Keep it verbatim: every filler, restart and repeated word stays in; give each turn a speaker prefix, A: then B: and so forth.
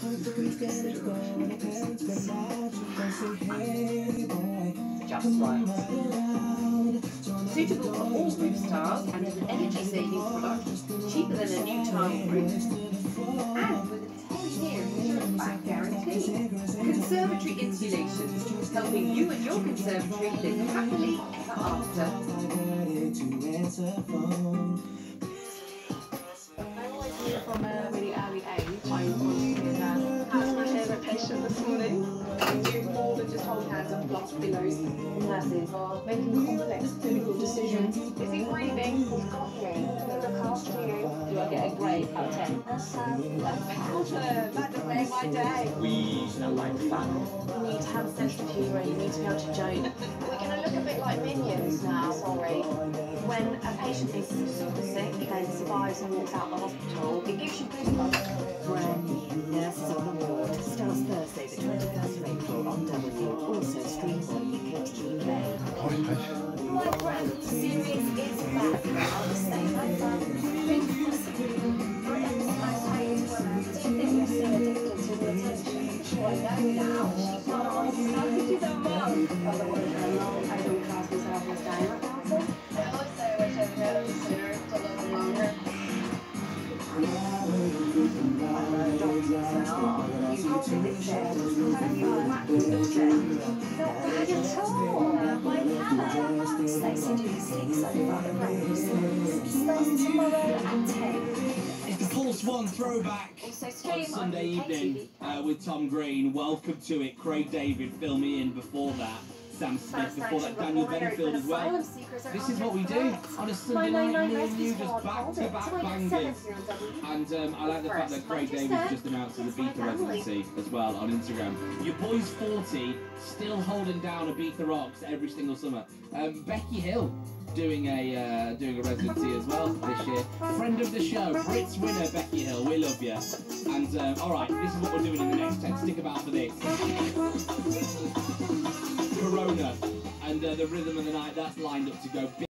A: Just right. Suitable for all roof styles and is an energy-saving product, cheaper than a new tile roof, and with a ten-year money-back guarantee. Conservatory Insulations, helping you and your conservatory live happily ever after.
B: I always knew from a really early age I wanted to be a nurse. How's my favourite patient this morning?
A: We do more than just hold hands and fluff pillows.
B: Nurses are making complex clinical decisions.
A: Is he breathing?
B: He's got me. He'll look after you. Do I get a grade out of ten?
A: Powder, that just made my day.
C: We smell like fun.
B: You need to have a sense of humour. You need to be able to joke. We're going to look a bit like minions now, sorry. When a patient is super sick and survives and walks out the hospital, it gives you goosebumps.
D: Brand new Nurses on the Ward starts Thursday the twenty-first of April on W, also streamed on U K T V Play.
B: My brand series is back. I'll just say that um, think possibly Britain's most hated woman. Do you think you're still addicted to the attention? Well, I know now. She's not on. She's a mum. Otherwise, how long I don't class myself as dying about it. I always say I wish I'd met him sooner to live longer.
C: It's the Pulse One throwback on Sunday evening uh, with Tom Green. Welcome to it. Craig David, fill me in before that. Sam Smith, before that Daniel Bedingfield as well. This is what we do on a Sunday night, me and you, just back-to-back bangers. And um, I like the fact that Craig Davis just announced his Ibiza residency as well on Instagram. Your boy's forty, still holding down Ibiza Rocks every single summer. Um, Becky Hill doing a uh, doing a residency as well this year. Friend of the show, Brits winner Becky Hill, we love you. And um, all right, this is what we're doing in the next ten. Stick about for this. Corona and uh, the rhythm of the night, that's lined up to go big.